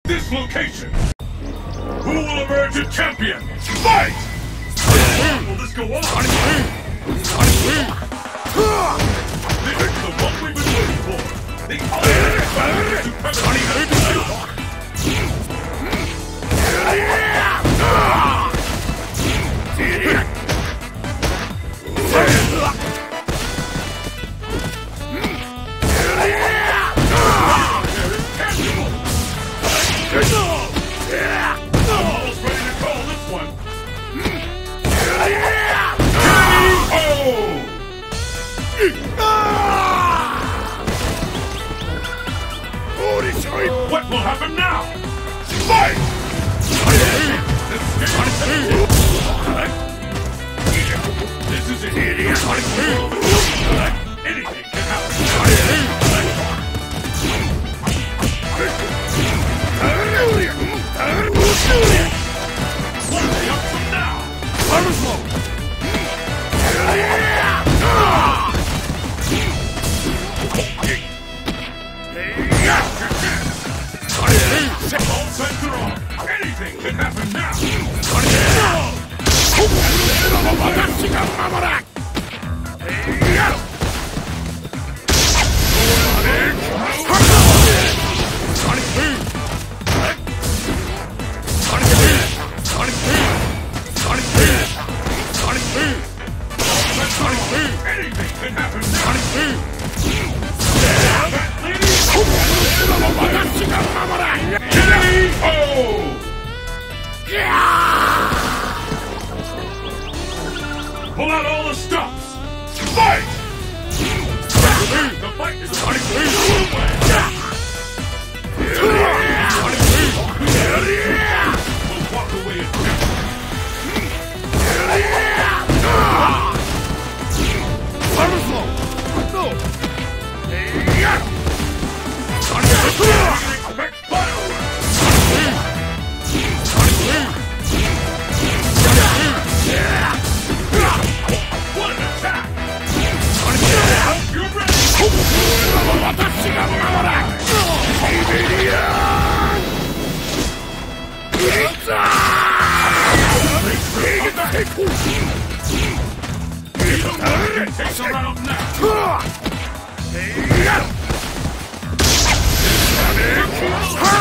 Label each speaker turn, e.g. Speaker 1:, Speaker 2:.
Speaker 1: this location. Who will emerge a champion? Fight! Will this go on? This is the one we've been waiting for. The ultimate what will happen now? Fight! This is an idiot. Anything can happen. What are they up to now? All sets are on. Anything can happen now. Anything can happen now. Pull out all the stops! Fight! The fight is on its way! We'll walk away in death. Expect fireworks! What an attack! You're ready! Takes around now!